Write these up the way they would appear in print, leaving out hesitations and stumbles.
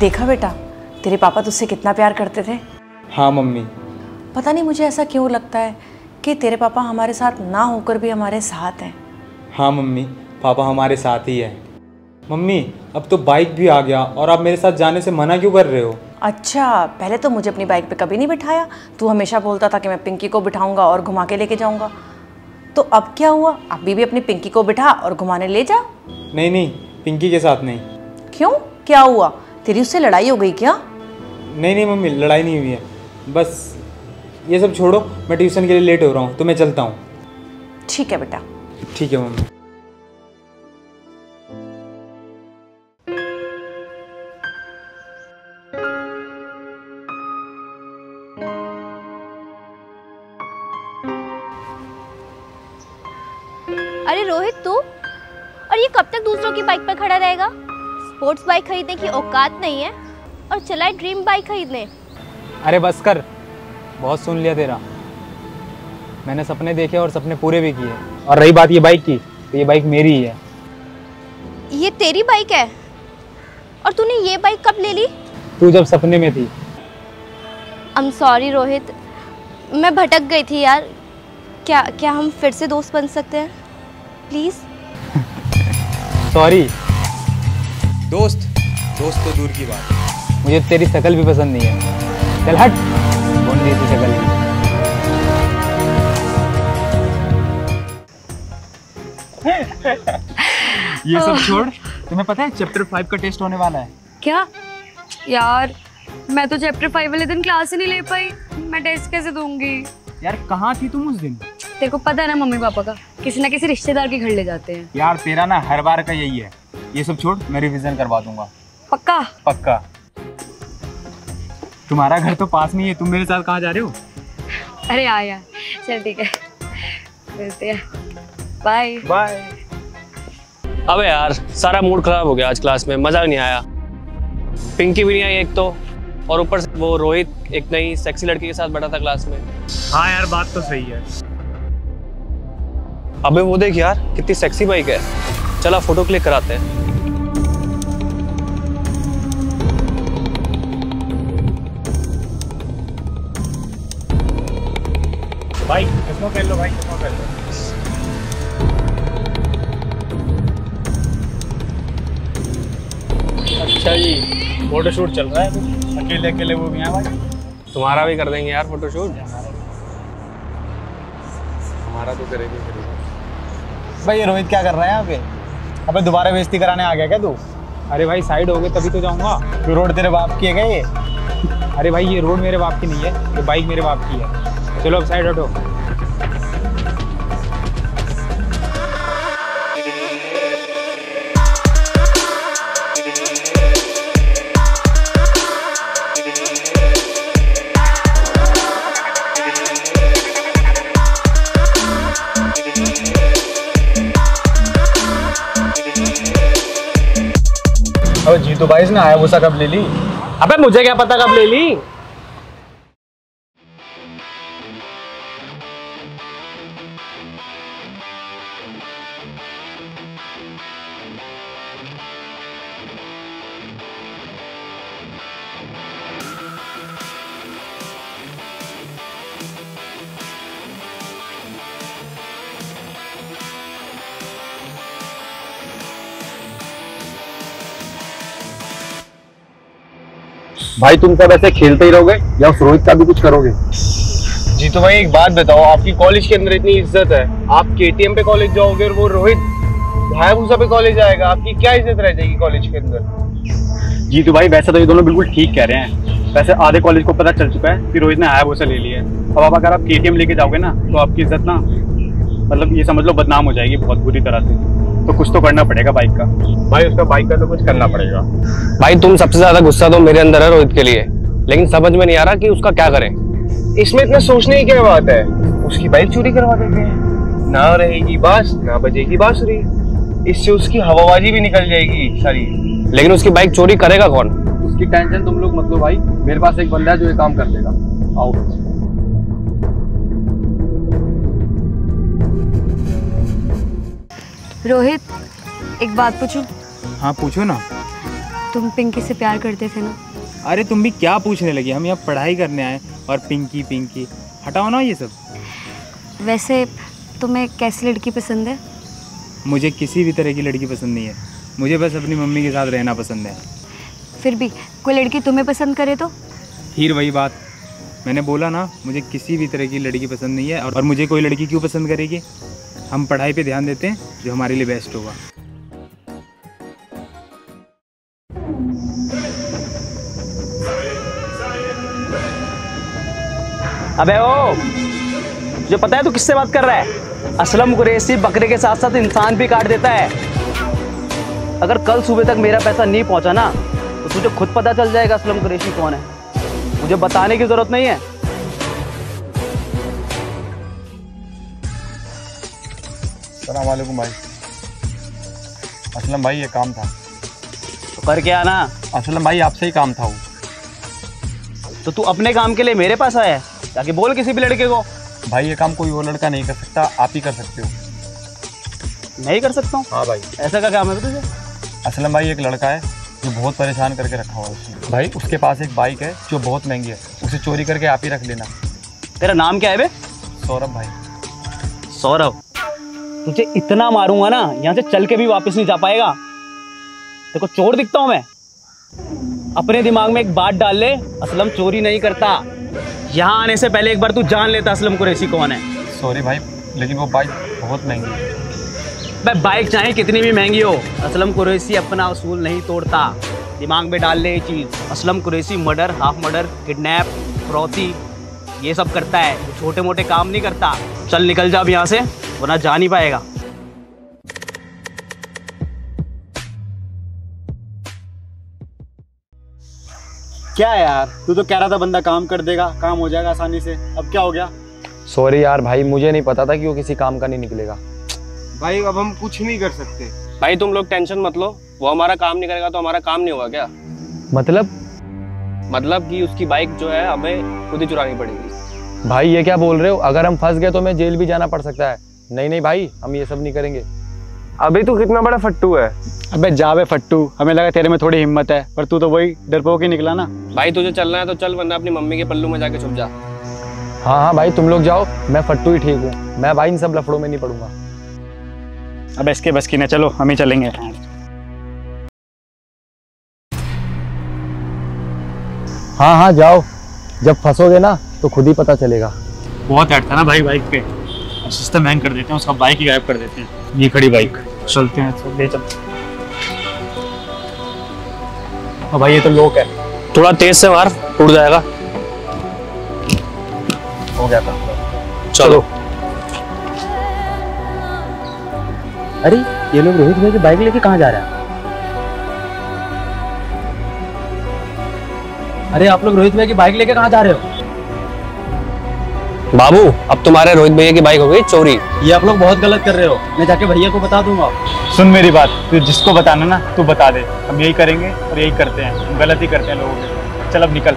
देखा बेटा, तेरे पापा तुझसे कितना प्यार करते थे। हाँ मम्मी। पता नहीं मुझे ऐसा क्यों लगता है कि तेरे पापा हमारे साथ ना होकर भी हमारे साथ हैं। हाँ मम्मी, पापा हमारे साथ ही है। मम्मी अब तो बाइक भी आ गया और आप मेरे साथ जाने से मना क्यों कर रहे हो? अच्छा, पहले तो मुझे अपनी बाइक पे कभी नहीं बिठाया। तू हमेशा बोलता था कि मैं पिंकी को बिठाऊंगा और घुमा के लेके जाऊंगा। तो अब क्या हुआ? अभी भी अपनी पिंकी को बिठा और घुमाने ले जा। नहीं नहीं, पिंकी के साथ नहीं। क्यों, क्या हुआ? तेरी उससे लड़ाई हो गई क्या? नहीं नहीं मम्मी, लड़ाई नहीं हुई है। बस ये सब छोड़ो, मैं ट्यूशन के लिए लेट हो रहा हूँ तो मैं चलता हूँ। ठीक है बेटा। ठीक है मम्मी। अरे रोहित, तू और ये कब तक दूसरों की बाइक पर खड़ा रहेगा? स्पोर्ट्स बाइक खरीदने की औकात नहीं है और चला है ड्रीम बाइक खरीदने। अरे बस कर, बहुत सुन लिया तेरा। मैंने सपने देखे और सपने पूरे भी किए। और रही बात ये बाइक की, तो ये बाइक मेरी ही है। ये तेरी बाइक है? और तूने ये बाइक कब ले ली? तू जब सपने में थी। आई एम सॉरी रोहित, मैं भटक गई थी यार। क्या हम फिर से दोस्त बन सकते हैं प्लीज? सॉरी दोस्त तो दूर की बात, मुझे तेरी शक्ल भी पसंद नहीं है। चल हट, कौन दी थी शक्ल की? ये सब छोड़, तुम्हें पता है चैप्टर 5 का टेस्ट होने वाला है। क्या यार, मैं तो चैप्टर 5 वाले दिन क्लास ही नहीं ले पाई। मैं टेस्ट कैसे दूंगी? यार कहाँ थी तुम उस दिन? तेरे को पता है ना मम्मी पापा का, किसी ना किसी रिश्तेदार के घर ले जाते हैं। यार तेरा ना हर बार का यही है। ये सब छोड़, मैं रिवीजन करवा दूंगा। पक्का? पक्का। तुम्हारा घर तो पास में ही है, तुम मेरे साथ कहाँ जा रहे हो? अरे आ यार, चल ठीक है, मिलते हैं। Bye bye. अबे यार, सारा मूड खराब हो गया आज क्लास में, मजा नहीं आया। पिंकी भी नहीं आई एक तो, और ऊपर से वो रोहित एक नई सेक्सी लड़की के साथ बैठा था क्लास में। हाँ यार, बात तो सही है। अबे वो देख यार, कितनी सेक्सी बाइक है। चला फोटो क्लिक कराते हैं। भाई चश्मा पहन लो, भाई चश्मा पहन लो। अच्छा जी, फोटोशूट चल रहा है कुछ? अकेले अकेले वो भी हैं भाई। तुम्हारा भी कर देंगे यार फोटोशूट। हमारा तो करेंगे। भाई ये रोहित क्या कर रहा है यहाँ पे? अबे दोबारा बेइज्जती कराने आ गया क्या तू? अरे भाई साइड हो गए तभी तो जाऊंगा। तो रोड तेरे बाप की है क्या ये? अरे भाई ये रोड मेरे बाप की नहीं है, ये बाइक मेरे बाप की है। चलो अब साइड हटो। अब जीतू भाई ने हायाबुसा कब ले ली? अबे मुझे क्या पता कब ले ली। भाई तुम सब ऐसे खेलते ही रहोगे या उस रोहित का भी कुछ करोगे? जी तो भाई एक बात बताओ, आपकी कॉलेज के अंदर इतनी इज्जत है, आप केटीएम पे कॉलेज जाओगे और वो रोहित हायाबुसा पे कॉलेज आएगा, आपकी क्या इज्जत रह जाएगी कॉलेज के अंदर? जी तो भाई वैसे तो ये दोनों बिल्कुल ठीक कह रहे हैं। वैसे आधे कॉलेज को पता चल चुका है कि रोहित ने हायाबुसा ले लिया है। अब अगर आप केटीएम लेके जाओगे ना तो आपकी इज्जत ना, मतलब ये समझ लो बदनाम हो जाएगी बहुत बुरी तरह से। तो कुछ तो करना पड़ेगा बाइक का। भाई उसका बाइक का तो कुछ करना पड़ेगा। भाई तुम सबसे ज्यादा गुस्सा तो मेरे अंदर है रोहित के लिए, लेकिन समझ में नहीं आ रहा कि उसका क्या करें। इसमें इतना सोचने की क्या बात है? उसकी बाइक चोरी करवा देते हैं, ना रहेगी बांस ना बजेगी बांसुरी, इससे उसकी हवाबाजी भी निकल जाएगी सारी। लेकिन उसकी बाइक चोरी करेगा कौन? उसकी टेंशन तुम लोग मत लो भाई, मेरे पास एक बंदा है जो ये काम कर देगा। आओ। रोहित, एक बात पूछूं? हाँ पूछो ना। तुम पिंकी से प्यार करते थे ना? अरे तुम भी क्या पूछने लगी, हम यहाँ पढ़ाई करने आए और पिंकी पिंकी, हटाओ ना ये सब। वैसे तुम्हें कैसी लड़की पसंद है? मुझे किसी भी तरह की लड़की पसंद नहीं है, मुझे बस अपनी मम्मी के साथ रहना पसंद है। फिर भी कोई लड़की तुम्हें पसंद करे तो? फिर वही बात, मैंने बोला ना मुझे किसी भी तरह की लड़की पसंद नहीं है। और मुझे कोई लड़की क्यों पसंद करेगी, हम पढ़ाई पे ध्यान देते हैं जो हमारे लिए बेस्ट होगा। अबे ओ, तुझे पता है तू किससे बात कर रहा है? असलम कुरैशी बकरे के साथ साथ इंसान भी काट देता है। अगर कल सुबह तक मेरा पैसा नहीं पहुंचा ना तो तुझे खुद पता चल जाएगा असलम कुरैशी कौन है। मुझे बताने की जरूरत नहीं है। अस्सलाम वालेकुम भाई। असलम भाई ये काम था। तो कर क्या ना? असलम भाई आपसे ही काम था वो। तो तू अपने काम के लिए मेरे पास आया है? जाके बोल किसी भी लड़के को। भाई ये काम कोई और लड़का नहीं कर सकता, आप ही कर सकते हो। मैं ही कर सकता हूँ? हाँ भाई। ऐसा का काम है तुझे? असलम भाई एक लड़का है जो बहुत परेशान करके रखा हुआ है उसने। भाई उसके पास एक बाइक है जो बहुत महंगी है, उसे चोरी करके आप ही रख लेना। तेरा नाम क्या है बे? सौरभ भाई। सौरभ, तुझे इतना मारूंगा ना यहाँ से चल के भी वापस नहीं जा पाएगा। देखो चोर दिखता हूँ मैं? अपने दिमाग में एक बात डाल ले, असलम चोरी नहीं करता। यहाँ आने से पहले एक बार तू जान लेता असलम कुरैशी कौन है। सॉरी भाई, लेकिन वो बाइक बहुत महंगी है। भाई बाइक चाहे कितनी भी महंगी हो, असलम कुरैशी अपना उसूल नहीं तोड़ता। दिमाग में डाल ले ये चीज़। Aslam Qureshi murder, half murder, kidnap, फिरौती ये सब करता है, छोटे मोटे काम नहीं करता। चल निकल जा अब यहाँ से, वरना जा नहीं पाएगा। क्या यार, तू तो कह रहा था बंदा काम कर देगा, काम हो जाएगा आसानी से, अब क्या हो गया? सॉरी यार भाई, मुझे नहीं पता था कि वो किसी काम का नहीं निकलेगा। भाई अब हम कुछ नहीं कर सकते। भाई तुम लोग टेंशन मत लो, वो हमारा काम नहीं करेगा तो हमारा काम नहीं होगा क्या? मतलब कि उसकी बाइक जो है हमें खुद ही चुरानी पड़ेगी। भाई ये क्या बोल रहे हो? अगर हम फंस गए तो हमें जेल भी जाना पड़ सकता है। नहीं नहीं भाई, हम ये सब नहीं करेंगे। अभी तू कितना बड़ा फट्टू है। अबे जा बे फट्टू, हमें लगा तेरे में थोड़ी हिम्मत है, पर तू तो वही डरपोक ही निकला ना। भाई तुझे चलना है तो चल, वरना अपनी मम्मी के पल्लू में जाके छुप जा। हाँ भाई तुम लोग जाओ, मैं फट्टू ही ठीक हूँ। मैं भाई इन सब लफड़ों में नहीं पड़ूंगा। अब इसके बस की ना, चलो हम ही चलेंगे। हाँ जाओ, जब फंसोगे ना तो खुद ही पता चलेगा। बहुत ऐड था ना भाई बाइक पे, सिस्टम हैंग कर देते हैं, उसका बाइक ही गायब कर देते हैं। ये खड़ी बाइक, चलते हैं, चल ले चल। भाई ये तो लोक है, थोड़ा तेज से मार, उड़ जाएगा। हो गया था। चलो। अरे ये लोग रोहित भाई की बाइक लेके कहाँ जा रहे हैं? अरे आप लोग रोहित भाई की बाइक लेके कहाँ जा रहे हो? बाबू अब तुम्हारे रोहित भैया की बाइक हो गई चोरी। ये आप लोग बहुत गलत कर रहे हो, मैं जाके भैया को बता दूंगा। सुन मेरी बात, तू जिसको बताना ना तू बता दे, हम यही करेंगे और यही करते हैं, हम गलत ही करते हैं लोगों के। चल अब निकल।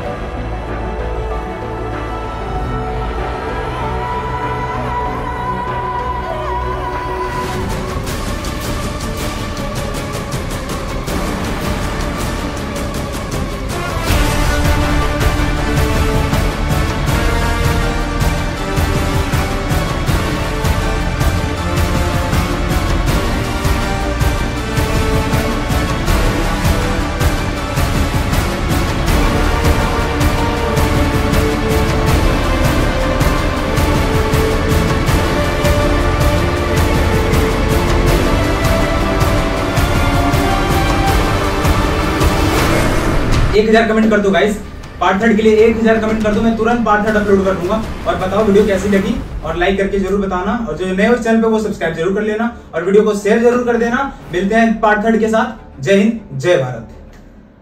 एक 1000 कमेंट कर दो गाइस, पार्ट 3 के लिए 1000 कमेंट कर दो, मैं तुरंत पार्ट 3 अपलोड कर दूंगा। और बताओ वीडियो कैसी लगी, और लाइक करके जरूर बताना, और जो नए हो चैनल पे वो सब्सक्राइब जरूर कर लेना, और वीडियो को शेयर जरूर कर देना। मिलते हैं पार्ट 3 के साथ। जय हिंद, जय भारत।